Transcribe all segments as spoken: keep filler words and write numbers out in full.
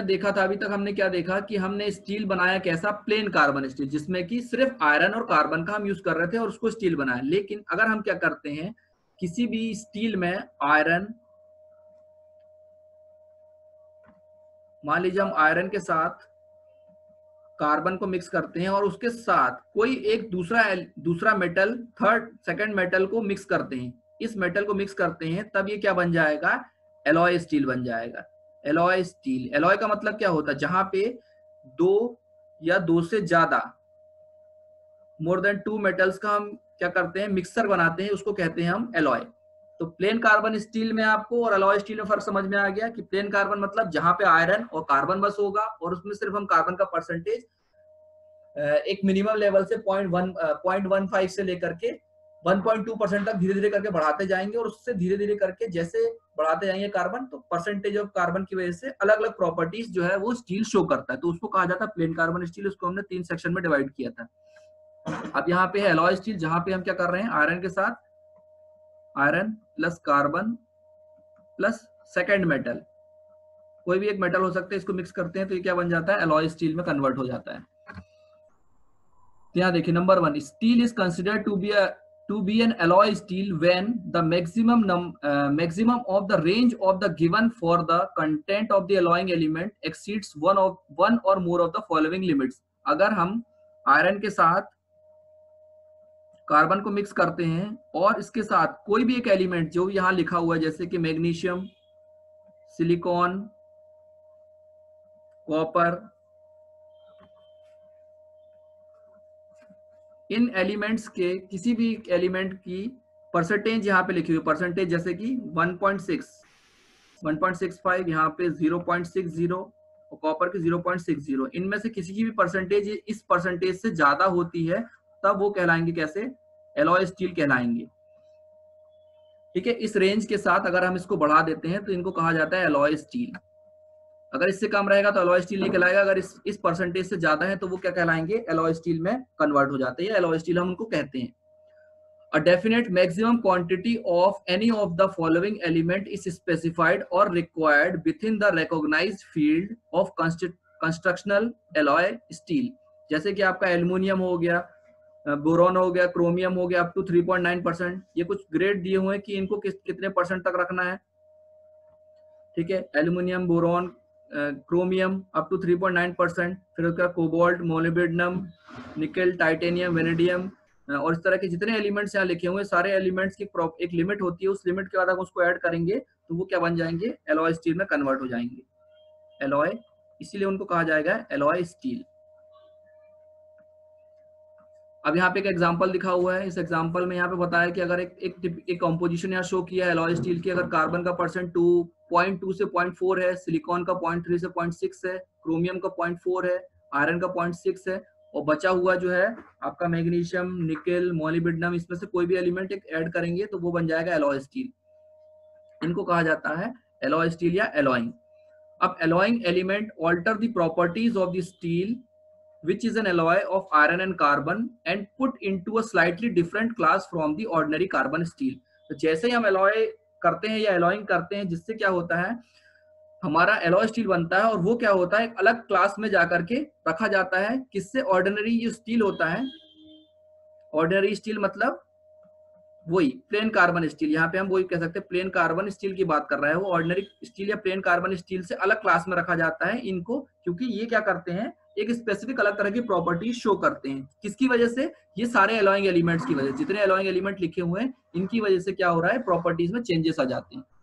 हमने देखा था, अभी तक हमने क्या देखा कि हमने स्टील बनाया कैसा, प्लेन कार्बन स्टील, जिसमें कि सिर्फ आयरन और कार्बन का हम यूज कर रहे थे और उसको स्टील बनाया। लेकिन अगर हम क्या करते हैं, किसी भी स्टील में आयरन, मान लीजिए हम आयरन के साथ कार्बन को मिक्स करते हैं और उसके साथ कोई एक दूसरा दूसरा मेटल, थर्ड सेकंड मेटल को मिक्स करते हैं, इस मेटल को मिक्स करते हैं, तब ये क्या बन जाएगा, एलॉय स्टील बन जाएगा। एलॉय स्टील, एलॉय का मतलब क्या होता है, जहां पे दो या दो से ज्यादा, मोर देन टू मेटल्स का हम क्या करते हैं, मिक्सर बनाते हैं, उसको कहते हैं हम एलॉय। तो प्लेन कार्बन स्टील में आपको और एलॉय स्टील में फर्क समझ में आ गया कि प्लेन कार्बन मतलब जहां पे आयरन और कार्बन बस होगा और उसमें सिर्फ हम कार्बन का परसेंटेज एक मिनिमम लेवल से point one point one five से लेकर के वन पॉइंट टू परसेंट तक धीरे धीरे करके बढ़ाते जाएंगे, और उससे धीरे धीरे करके जैसे बढ़ाते जाएंगे कार्बन, तो परसेंटेज ऑफ कार्बन की वजह से अलग अलग प्रॉपर्टीज जो है वो स्टील शो करता है, तो उसको कहा जाता है प्लेन कार्बन स्टील। उसको हमने तीन सेक्शन में डिवाइड किया था। अब यहाँ पे है एलॉय स्टील, जहां पे हम क्या कर रहे हैं, आयरन के साथ iron plus carbon plus second metal, कोई भी एक मेटल हो सकता है, इसको मिक्स करते हैं तो ये क्या बन जाता है, एलॉय स्टील में कन्वर्ट हो जाता है। यहाँ देखिए number one, steel is considered to be a to be an alloy steel when the maximum maximum of the range of the given for the content of the alloying element exceeds one of one और more of the following limits. अगर हम iron के साथ carbon को mix करते हैं और इसके साथ कोई भी एक एलिमेंट जो यहाँ लिखा हुआ है, जैसे कि मैग्नीशियम, सिलिकॉन, कॉपर, इन एलिमेंट्स के किसी भी एलिमेंट की परसेंटेज यहाँ पे लिखी हुई, परसेंटेज जैसे कि one point six, one point six five, यहाँ पे ज़ीरो पॉइंट सिक्स ज़ीरो और कॉपर की ज़ीरो पॉइंट सिक्स ज़ीरो, इनमें से किसी की भी परसेंटेज इस परसेंटेज से ज्यादा होती है, तब वो कहलाएंगे कैसे, एलॉय स्टील कहलाएंगे। ठीक है, इस रेंज के साथ अगर हम इसको बढ़ा देते हैं तो इनको कहा जाता है एलॉय स्टील। अगर इससे कम रहेगा तो एलॉय स्टील नहीं कहलाएगा, अगर इस इस परसेंटेज से ज्यादा है तो वो क्या कहलाएंगे, एलॉय स्टील में कन्वर्ट हो जाते हैं, एलॉय स्टील हम उनको कहते हैं। A definite maximum quantity of any of the following element is specified or required within the recognized field of constructional alloy steel। जैसे कि आपका एल्युमिनियम हो गया, बोरॉन हो गया, क्रोमियम हो गया, up to three point nine percent, ये कुछ ग्रेड दिए हुए हैं कि इनको किस कितने परसेंट तक रखना है। ठीक है, aluminium, boron, chromium up to three point nine percent, फिर उसका cobalt, molybdenum, nickel, titanium, vanadium और इस तरह के जितने एलिमेंट्स यहाँ लिखे हुए, सारे एलिमेंट्स की एक लिमिट होती है, उस लिमिट के बाद हम उसको ऐड करेंगे तो वो क्या बन जाएंगे, एलॉय स्टील में कन्वर्ट हो जाएंगे, एलॉय, इसीलिए उनको कहा जाएगा एलॉय स्टील। अब यहाँ पे एक एग्जांपल दिखा हुआ है, इस एग्जांपल में यहाँ पे बताया कि अगर एक एक एक कंपोजिशन यहाँ शो किया है एलॉय स्टील की, अगर कार्बन का परसेंट टू पॉइंट टू से पॉइंट फोर है, सिलिकॉन का पॉइंट थ्री से पॉइंट सिक्स है, क्रोमियम का पॉइंट फोर है, आयरन का पॉइंट सिक्स है, और बचा हुआ जो है आपका मैग्नीशियम, निकेल, मोलिब्डेनम, इसमें से कोई भी एलिमेंट एक ऐड करेंगे तो वो बन जाएगा एलॉय स्टील। इनको कहा जाता है एलॉय स्टील या एलॉइंग। अब alloying element alter the properties of the steel which is an alloy of iron and carbon and put into a slightly different class from the ordinary carbon steel। तो जैसे ही हम alloy करते हैं या alloying करते हैं, जिससे क्या होता है, हमारा एलॉय स्टील बनता है और वो क्या होता है, एक अलग क्लास में जाकर के रखा जाता है, किससे, ऑर्डिनरी जो स्टील होता है, ऑर्डिनरी स्टील मतलब वही प्लेन कार्बन स्टील, यहाँ पे हम वही कह सकते हैं प्लेन कार्बन स्टील की बात कर रहा है, वो ऑर्डिनरी स्टील या प्लेन कार्बन स्टील से अलग क्लास में रखा जाता है इनको, क्योंकि ये क्या करते हैं, एक स्पेसिफिक अलग तरह की प्रॉपर्टीज शो करते हैं। किसकी वजह से, ये सारे एलॉइंग एलिमेंट्स की वजह से, जितने एलॉइंग एलिमेंट लिखे हुए हैं इनकी वजह से क्या हो रहा है, प्रॉपर्टीज में चेंजेस आ जाते हैं।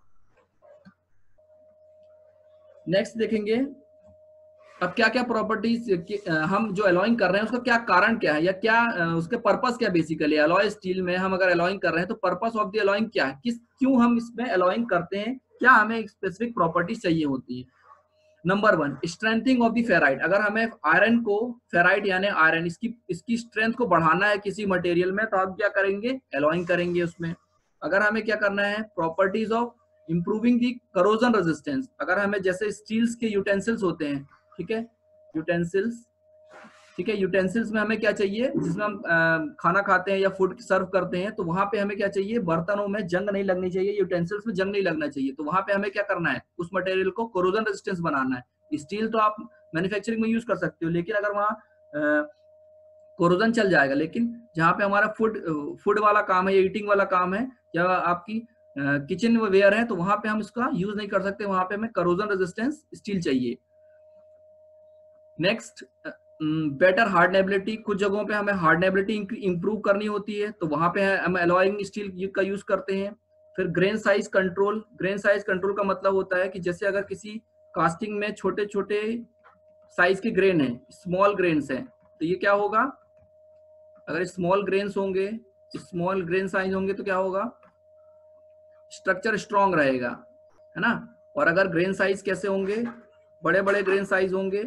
नेक्स्ट देखेंगे अब क्या क्या प्रॉपर्टीज हम जो एलॉइंग कर रहे हैं उसका क्या कारण क्या है, या क्या उसके पर्पस क्या, बेसिकली एलॉय स्टील में हम अगर एलॉइंग कर रहे हैं तो पर्पस ऑफ द एलॉइंग क्या है, किस क्यों हम इसमें एलॉइंग करते हैं, क्या हमें एक स्पेसिफिक प्रॉपर्टीज चाहिए होती है। Number one, strengthening of the ferrite. अगर हमें आयरन को, फेराइट यानी आयरन, इसकी इसकी स्ट्रेंथ को बढ़ाना है किसी मटेरियल में, तो आप क्या करेंगे, एलॉइंग करेंगे उसमें। अगर हमें क्या करना है, properties of improving the corrosion resistance, अगर हमें जैसे स्टील्स के यूटेंसिल्स होते हैं, ठीक है, यूटेंसिल्स, ठीक है, यूटेंसिल्स में हमें क्या चाहिए, जिसमें हम खाना खाते हैं या फूड सर्व करते हैं, तो वहां पे हमें क्या चाहिए, बर्तनों में जंग नहीं लगनी चाहिए, यूटेंसिल्स में जंग नहीं लगना चाहिए, तो वहां पे हमें क्या करना है, उस मटेरियल को कोरोजन रेजिस्टेंस बनाना है। स्टील तो आप मैन्युफैक्चरिंग में यूज कर सकते हो, लेकिन अगर वहाँ कोरोजन चल जाएगा। लेकिन जहाँ पे हमारा फूड फूड वाला काम है, ईटिंग वाला काम है, या आपकी किचन वेयर है, तो वहां पे हम इसका यूज नहीं कर सकते, वहां पे हमें करोजन रेजिस्टेंस स्टील चाहिए। Next, better hardenability. कुछ जगहों पे हमें हार्डनेबिलिटी इंप्रूव करनी होती है, तो वहां पे हम एलॉइंग स्टील का यूज करते हैं। फिर grain size control. Grain size control का मतलब होता है कि जैसे अगर किसी कास्टिंग में छोटे छोटे साइज के ग्रेन है, स्मॉल ग्रेन्स हैं, तो ये क्या होगा, अगर स्मॉल ग्रेन्स होंगे, स्मॉल ग्रेन साइज होंगे, तो क्या होगा, स्ट्रक्चर स्ट्रॉन्ग रहेगा, है ना। और अगर ग्रेन साइज कैसे होंगे, बड़े बड़े ग्रेन साइज होंगे,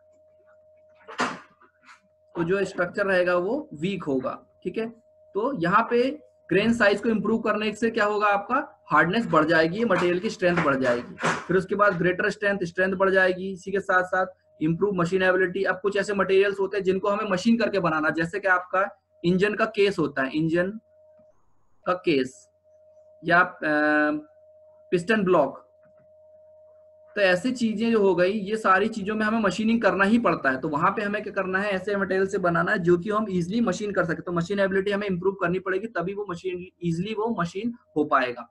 तो जो स्ट्रक्चर रहेगा वो वीक होगा, ठीक है। तो यहाँ पे ग्रेन साइज को इंप्रूव करने से क्या होगा, आपका हार्डनेस बढ़ जाएगी, मटेरियल की स्ट्रेंथ बढ़ जाएगी। फिर उसके बाद ग्रेटर स्ट्रेंथ, स्ट्रेंथ बढ़ जाएगी। इसी के साथ साथ इंप्रूव मशीनेबिलिटी। अब कुछ ऐसे मटेरियल्स होते हैं जिनको हमें मशीन करके बनाना, जैसे कि आपका इंजन का केस होता है, इंजन का केस या पिस्टन ब्लॉक, तो ऐसी चीजें जो हो गई, ये सारी चीजों में हमें मशीनिंग करना ही पड़ता है। तो वहां पे हमें क्या करना है, ऐसे मटेरियल से बनाना है जो कि हम इजीली मशीन कर सके। तो मशीन एबिलिटी हमें इंप्रूव करनी पड़ेगी, तभी वो मशीन इजीली वो मशीन हो पाएगा।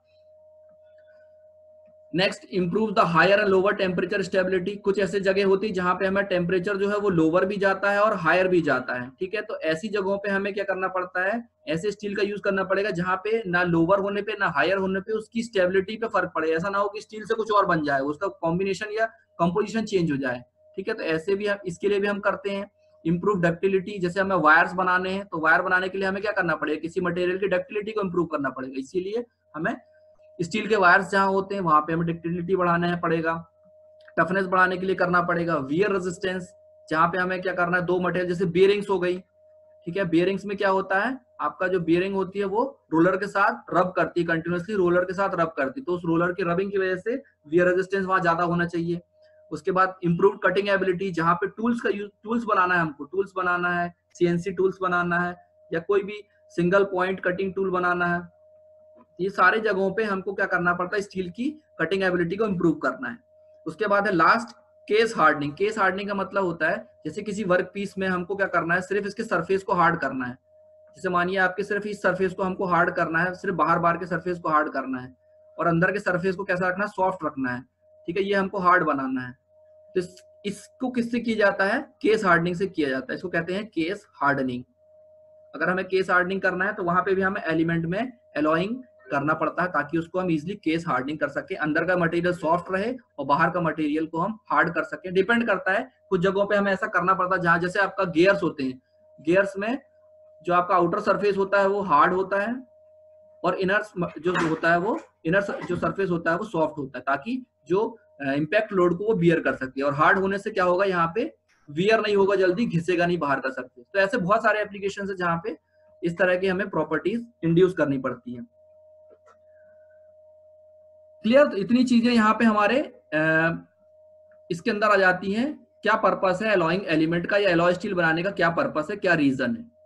Next, improve the higher and lower temperature stability. कुछ ऐसे जगह होती है जहां पे हमें टेम्परेचर जो है वो लोअर भी जाता है और हायर भी जाता है, ठीक है। तो ऐसी जगहों पे हमें क्या करना पड़ता है, ऐसे स्टील का यूज करना पड़ेगा जहां पे ना लोअर होने पे ना हायर होने पे उसकी स्टेबिलिटी पे फर्क पड़े। ऐसा ना हो कि स्टील से कुछ और बन जाए, उसका कॉम्बिनेशन या कंपोजिशन चेंज हो जाए, ठीक है। तो ऐसे भी हम, इसके लिए भी हम करते हैं। Improve ductility. जैसे हमें वायर्स बनाने हैं, तो वायर बनाने के लिए हमें क्या करना पड़ेगा, किसी मटेरियल की डक्टिलिटी को इंप्रूव करना पड़ेगा। इसीलिए हमें स्टील के वायर्स जहां होते हैं वहां पे हमें डक्टिलिटी बढ़ाना है पड़ेगा। टफनेस बढ़ाने के लिए करना पड़ेगा वियर रेजिस्टेंस। जहां पे हमें क्या करना है, दो मटेरियल, जैसे बियरिंग्स हो गई, ठीक है। बियरिंग्स में क्या होता है, आपका जो बियरिंग होती है वो रोलर के साथ रब करती है, कंटिन्यूअसली रोलर के साथ रब करती है, तो उस रोलर की रबिंग की वजह से वियर रेजिस्टेंस वहां ज्यादा होना चाहिए। उसके बाद इंप्रूव कटिंग एबिलिटी। जहां पे टूल्स का यूज, टूल्स बनाना है हमको, टूल्स बनाना है, सीएनसी टूल्स बनाना है, या कोई भी सिंगल पॉइंट कटिंग टूल बनाना है, ये सारे जगहों पे हमको क्या करना पड़ता है, स्टील की कटिंग एबिलिटी को इंप्रूव करना है। उसके बाद है last, case hardening. Case hardening का मतलब होता है जैसे किसी वर्क पीस में हमको क्या करना है, सिर्फ इसके सरफेस को हार्ड करना है। जैसे मानिए आपके सिर्फ इस सरफेस को हमको हार्ड करना है, सिर्फ बाहर बाहर के सरफेस को हार्ड करना है, और अंदर के सरफेस को कैसा रखना है, सॉफ्ट रखना है, ठीक है। ये हमको हार्ड बनाना है। तो इस, इसको किससे किया जाता है, केस हार्डनिंग से किया जाता है। इसको कहते हैं केस हार्डनिंग। अगर हमें केस हार्डनिंग करना है तो वहां पे भी हमें एलिमेंट में एलॉइंग करना पड़ता है, ताकि उसको हम इजीली केस हार्डनिंग कर सके, अंदर का मटेरियल सॉफ्ट रहे और बाहर का मटेरियल को हम हार्ड कर सके। डिपेंड करता है, कुछ जगहों पे हमें ऐसा करना पड़ता है जहां जैसे आपका गियर्स होते हैं, गियर्स में जो आपका आउटर सरफेस होता है वो हार्ड होता है, और इनर जो होता है वो इनर जो सरफेस होता है वो सॉफ्ट होता है, ताकि जो इम्पैक्ट लोड को वो बियर कर सके। और हार्ड होने से क्या होगा, यहाँ पे वियर नहीं होगा, जल्दी घिसेगा नहीं बाहर का सरफेस। तो ऐसे बहुत सारे एप्लीकेशन है जहाँ पे इस तरह की हमें प्रॉपर्टीज इंड्यूस करनी पड़ती है। क्लियर। तो इतनी चीजें यहाँ पे हमारे आ, इसके अंदर आ जाती हैं। क्या पर्पस है एलॉइंग एलिमेंट का, या एलॉय स्टील बनाने का क्या पर्पस है, क्या रीजन है।